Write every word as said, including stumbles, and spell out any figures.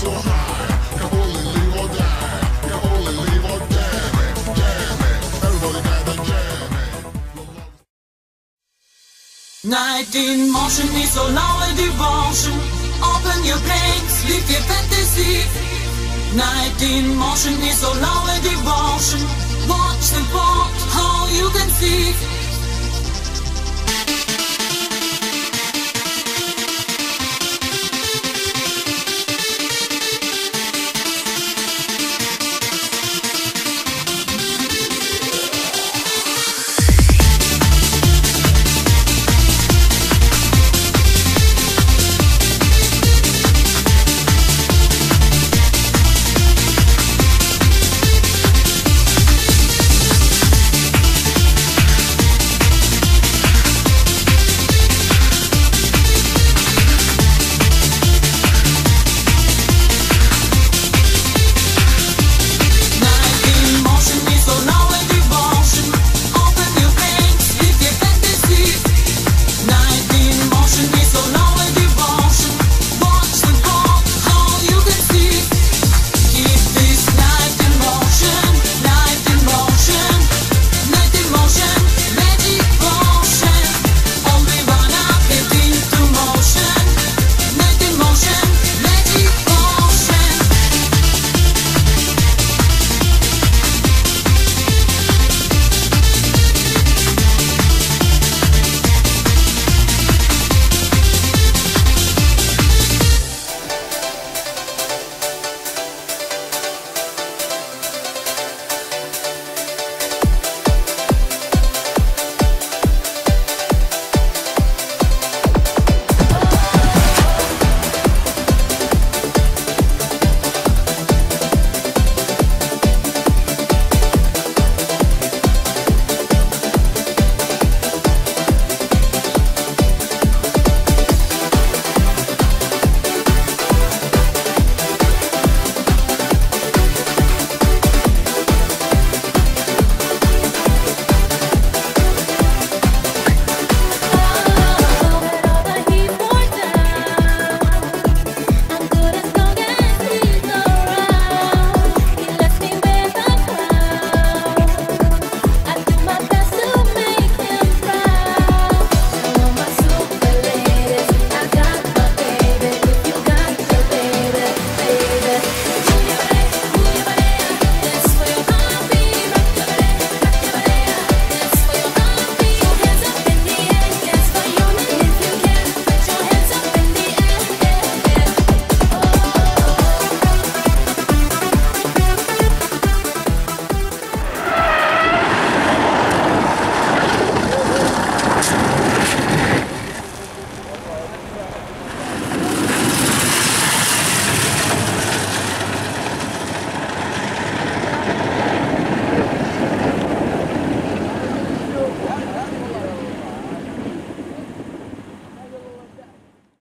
so high. Can only live or die. Can only live or damn it, damn it. Everybody gather jam it. Night in motion is so lonely devotion. Open your brains, live your fantasy. Night in motion is so lonely devotion. Watch the fall, how you can see.